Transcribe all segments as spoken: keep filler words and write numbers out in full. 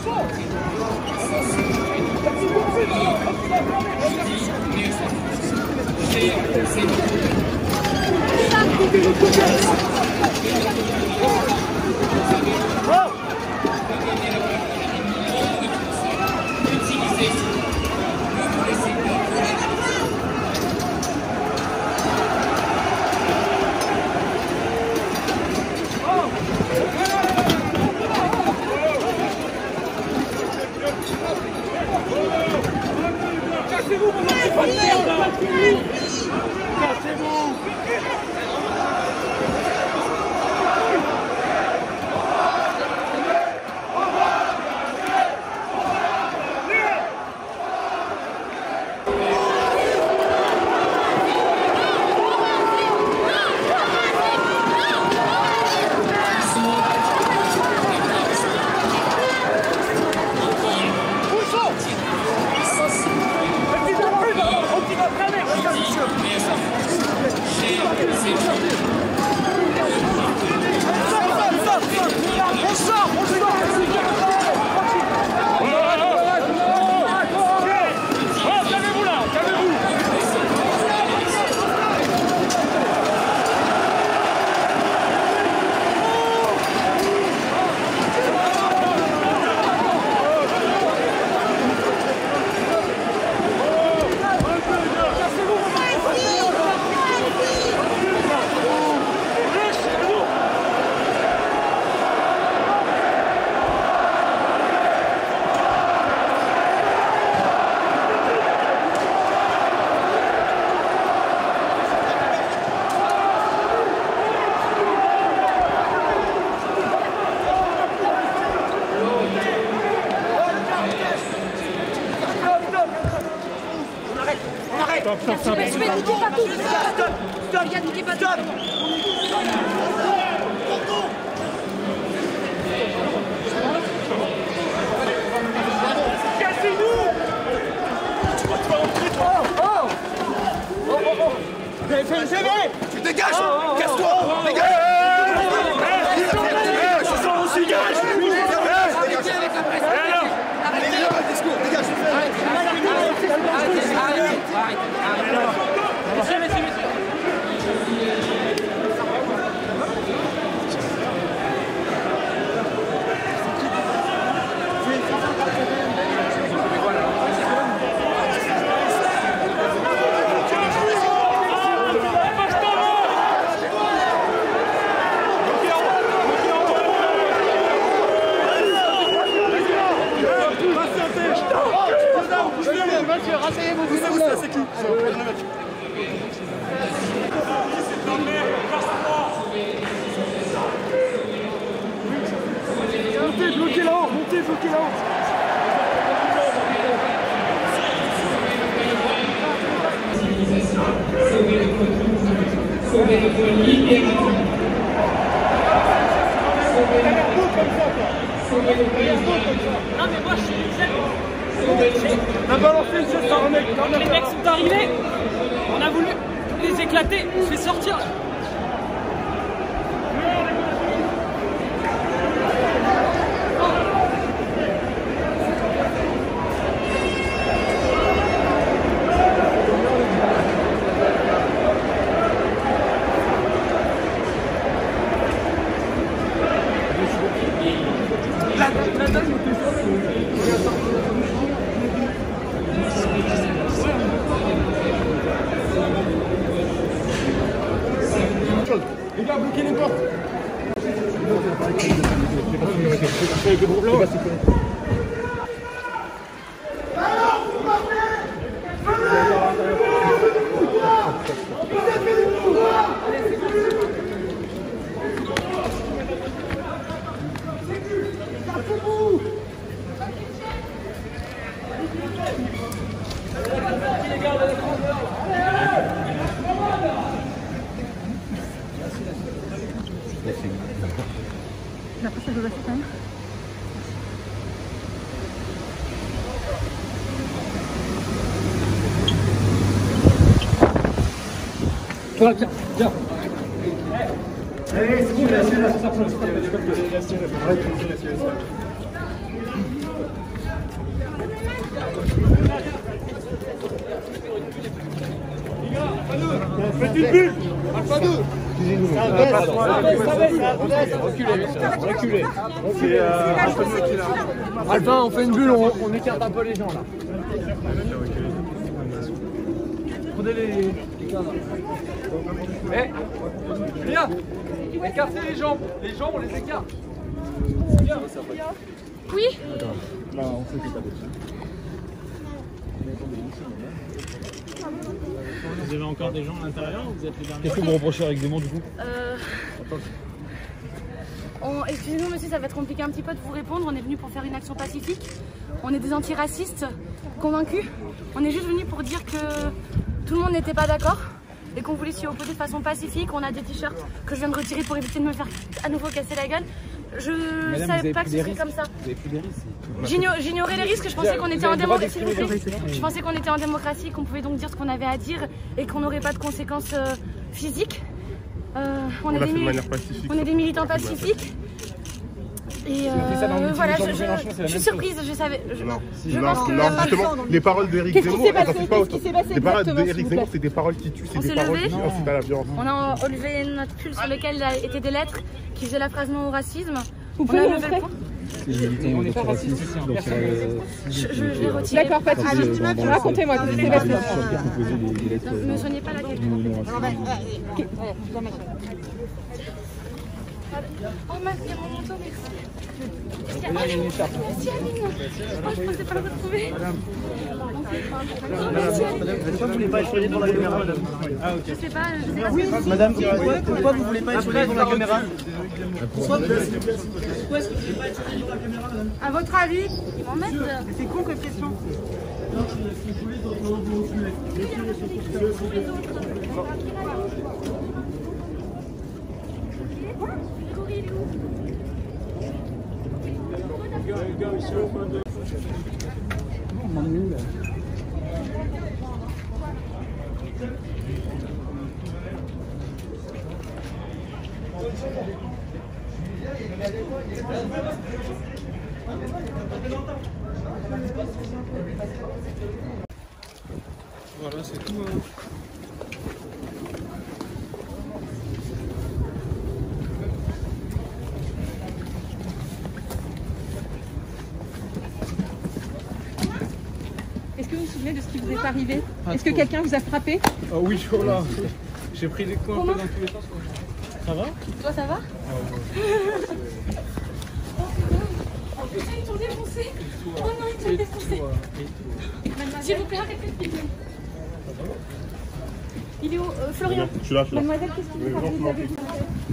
Stop, stop, stop. Mais niquez pas tout. Stop, stop. Les gars, niquez pas tout. Cassez-nous. Oh, oh. Oh, oh, oh. Vous avez fait une G V. Tu dégages. Casse-toi. Dégage. Je sens aussi, dégage. Rasseyez-vous, vous savez où c'est qui? Montez, bloquez là-haut, montez, bloquez là-haut. Sauver notre libération. Non mais moi je suis On a balancé une chaise par un mec. les mecs sont arrivés, on a voulu les éclater, on se fait sortir. Les gars, bloquez les portes. La prochaine doit se faire. Toi, tiens, tiens. Allez, c'est bon, laissez-la, c'est ça. Arrête, laissez-la. Faites une bulle. Alpha deux. Reculez, reculez. C'est euh, Alpha, on fait une bulle, on, on écarte un peu les gens là. Prenez les, les gars là. Eh, viens, écartez les jambes. Les jambes, on les écarte. Viens. Oui. Non, on s'occupe pas de ça. Vous avez encore des gens à l'intérieur ou vous êtes les derniers? Qu'est-ce que vous reprochez avec Démon du coup? Euh... On... Excusez-nous monsieur, ça va être compliqué un petit peu de vous répondre. On est venu pour faire une action pacifique. On est des antiracistes convaincus. On est juste venu pour dire que tout le monde n'était pas d'accord et qu'on voulait s'y opposer de façon pacifique. On a des t-shirts que je viens de retirer pour éviter de me faire à nouveau casser la gueule. Je ne savais pas que ce serait comme ça. J'ignorais les risques, je pensais qu'on était en démocratie. Je pensais qu'on était en démocratie, qu'on pouvait donc dire ce qu'on avait à dire et qu'on n'aurait pas de conséquences euh, physiques. Euh, on, on, est des on est des militants pacifiques. Et euh, voilà, je, je, je suis surprise, je savais. Je, non, je non, pense que non, justement, les paroles d'Éric Zemmour, les paroles d'Éric Zemmour, c'est des paroles qui tuent, c'est des paroles qui incitent à la violence. On a enlevé notre pull sur lequel étaient des lettres qui faisaient la phrase non au racisme. Vous on a levé le point. On n'est pas raciste. Je vais retirer. D'accord, pas de soucis. Racontez-moi, qu'est-ce qui s'est passé? Ne soignez pas la question. Oh ma fille, mon manteau, merci. Merci Aline. Merci Aline. Oh, je pensais pas le retrouver. Pourquoi vous voulez pas être choisi pour la caméra, madame? Ah ok. Je sais pas, je sais pas. Oui, madame, pourquoi vous voulez pas être choisi pour la caméra? Pourquoi est-ce que vous voulez pas être choisi pour la caméra, madame? À votre avis, ils m'emmènent. C'est con comme question. Voilà, c'est tout. Hein. Est-ce que vous vous souvenez de ce qui vous est arrivé? Est-ce que quelqu'un vous a frappé? Ah oui, oh là. J'ai pris des coups un peu dans tous les sens. Ça va? Toi, ça va? Oh putain, ils t'ont défoncé! Oh non, ils t'ont défoncé! S'il vous plaît, arrêtez de filmer. Il est où? euh, Florian? Je suis là, je suis là. Mademoiselle, qu'est-ce que vous avez? Vous avez vu?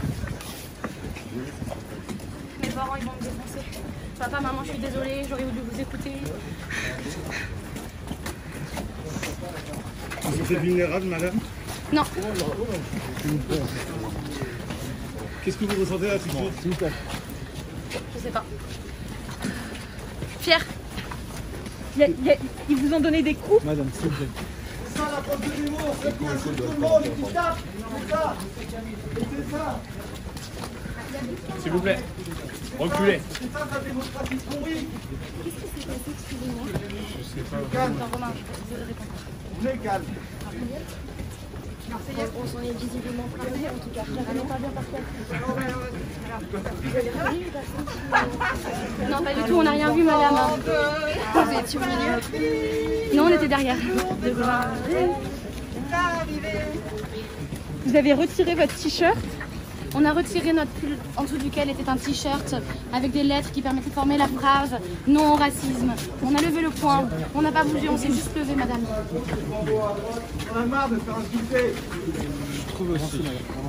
Mes parents, ils vont me défoncer. Papa, maman, je suis désolée, j'aurais voulu vous écouter. Vous êtes vulnérable, madame? Non. Qu'est-ce que vous ressentez là tout de suite, s'il vous plaît? Je sais pas. Fier. Il y a, il y a, ils vous ont donné des coups? Madame, s'il vous plaît. Ça, la porte de l'humour, c'est qui insulte tout le monde et qui tape, c'est ça. C'est ça. S'il vous plaît. Reculez. C'est ça, la démocratie pourrie. Qu'est-ce qui s'est passé, excusez-moi? Je sais pas. Calme. Non, Romain, je vais répondre. Vous êtes calme. On s'en est visiblement frappé, en tout cas. J'avais pas bien parti. Non, pas du tout, on n'a rien vu, madame. Vous étiez au milieu? Non, on était derrière. Vous avez retiré votre t-shirt? On a retiré notre pull en dessous duquel était un t-shirt avec des lettres qui permettaient de former la phrase « Non au racisme ». On a levé le poing, on n'a pas bougé, on s'est juste levé, madame. On a marre de faire insulter. Je trouve aussi.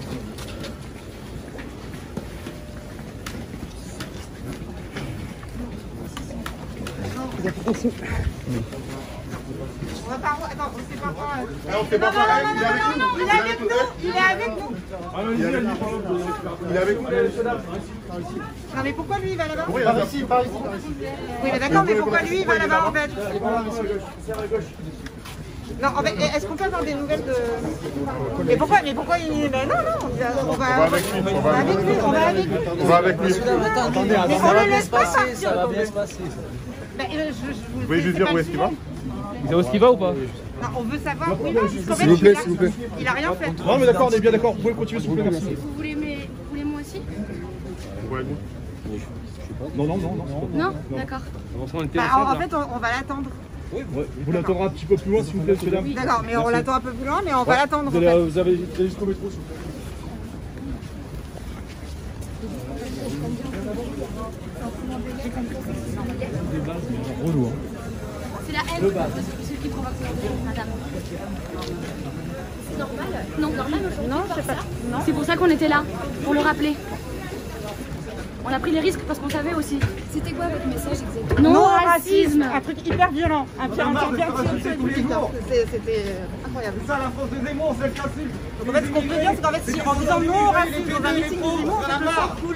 On va pas... Attends, on sait pas quoi... On fait pas pareil, il est avec nous. Il est avec nous. Il est avec nous. Il est avec nous. Non mais pourquoi lui il va là-bas? Oui, par ici, par ici. Oui mais d'accord, mais pourquoi lui il va là-bas en fait? Non, en fait, est-ce qu'on peut avoir des nouvelles de... Mais pourquoi, mais pourquoi il... Mais non, non, on va, on va avec lui, on va avec lui, on va avec lui. On va avec lui. Attendez, mais on le laisse pas partir. Ça va bien se passer. Mais, euh, je, je, Vous pouvez lui dire où est-ce qu'il va? Vous savez où est-ce qu'il va ou pas? Non, on veut savoir où il va, puisqu'en fait, S'il vous plaît, il a- s'il vous plaît. il a rien fait. Non mais d'accord, on est bien d'accord. Vous pouvez continuer s'il vous plaît, merci. Vous voulez, mais... vous voulez moi aussi? Ouais, Non, non, non, non. Non, d'accord. Bah, en, en fait, on, on va l'attendre. Vous l'attendrez un petit peu plus loin s'il vous plaît, monsieur dame. D'accord, mais on l'attend un peu plus loin, mais on va l'attendre. Vous en allez, fait. vous avez, vous allez jusqu'au métro s'il vous plaît. C'est la haine. C'est ce qui provoque ça, madame. C'est normal? Non, normal aujourd'hui. Non, c'est pas. Non. C'est pour ça qu'on était là, pour le rappeler. On a pris les risques parce qu'on savait aussi. C'était quoi votre message exactement? Non racisme, un truc hyper violent, un pire, un pire, pire, pire, c'était incroyable. C'est ça la France de Zemmour, c'est le classique. Donc en fait, ce qu'on peut dire, c'est qu'en fait, si en disant non au racisme dans un meeting de Zemmour, en fait, le sang coule.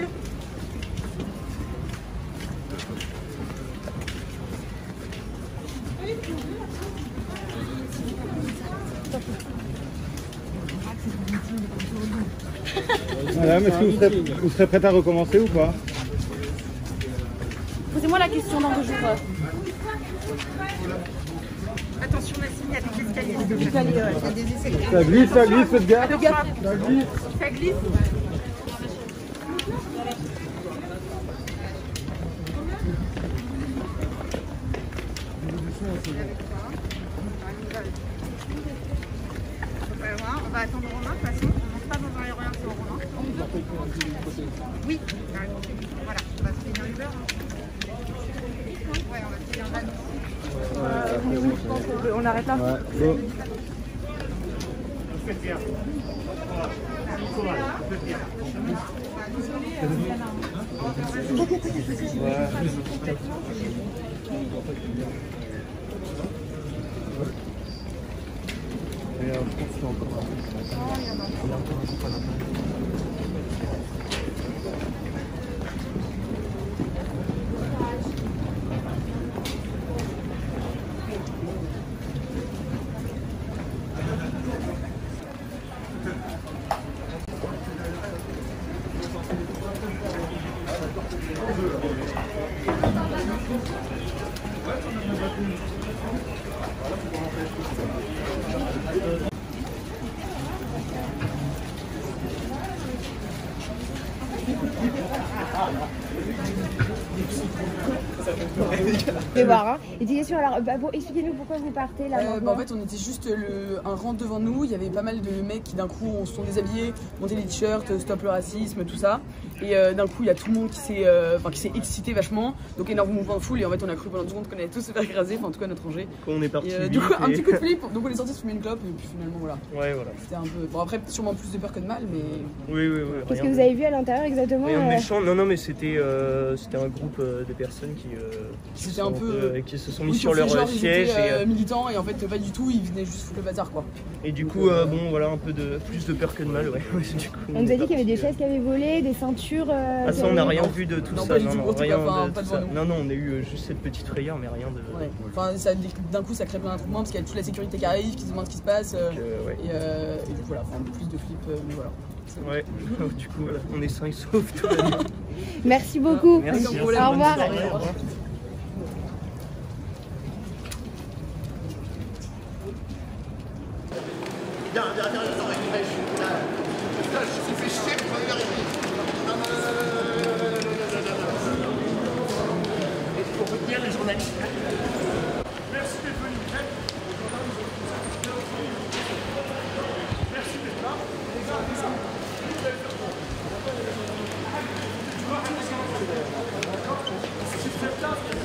Madame, est-ce que vous serez, vous serez prête à recommencer ou pas? Posez-moi la question dans deux jours. Attention Nassim, il y a des escaliers. Il y a des escaliers. Ça glisse, ça glisse, faites gaffe. Ça glisse. Ça glisse. On va attendre Romain, de toute façon. On ne monte pas dans un aérien sans Romain. Oui, voilà, on va se payer un Uber. Ouais, on va se payer un van. On arrête là. Ouais, go. Et euh, je pense que c'est encore un De voir, hein. Et dis sûr, alors, bah, bon, expliquez-nous pourquoi vous partez là. Euh, bah, en fait, on était juste le, un rang devant nous. Il y avait pas mal de mecs qui d'un coup on se sont déshabillés, monté les t-shirts, stop le racisme, tout ça. Et euh, d'un coup, il y a tout le monde qui s'est euh, qui excité vachement. Donc, énorme mouvement de foule. Et en fait, on a cru pendant deux secondes qu'on allait tous se faire écraser, enfin, en tout cas, notre rangée. Quand on est parti. Et, euh, du coup, un petit coup de flip. Donc, on est sorti se fumer une clope. Et puis finalement, voilà. Ouais, voilà. C'était un peu. Bon, après, sûrement plus de peur que de mal, mais. Oui, oui, oui. Qu'est-ce que vous avez vu à l'intérieur exactement? Rien de euh... méchant. Non, non, mais c'était euh, c'était un groupe euh, de personnes qui, euh, qui, C'était sont un peu. euh, qui se sont mis Oui, sur leur genre, siège. Ils étaient, Et, euh, euh, militants et en fait, pas du tout. Ils venaient juste foutre le bazar, quoi. et du coup, euh, bon, voilà, un peu de plus de peur que de mal, ouais. Du coup, On nous a dit qu'il y avait des chaises qui avaient volé, des ceintures. Euh, Ah, ça, on n'a rien vu de tout Non, ça. pas du Non, tout, non, en tout rien cas, pas- de pas tout devant ça. nous. Non, non, on a eu euh, juste cette petite frayeur, mais rien de. Ouais. Enfin, ça, d'un coup, ça crée plein d'attroupements parce qu'il y a toute la sécurité qui arrive, qui se demande ce qui se passe. euh, Donc, euh, ouais. et, euh, et du coup, voilà, enfin, plus de flip, euh, mais voilà. Ouais, du coup, voilà, on est sains et saufs. Tout va bien. Merci beaucoup. Merci. Aucun Au problème, bonne revoir. soirée, au revoir. Merci d'être là.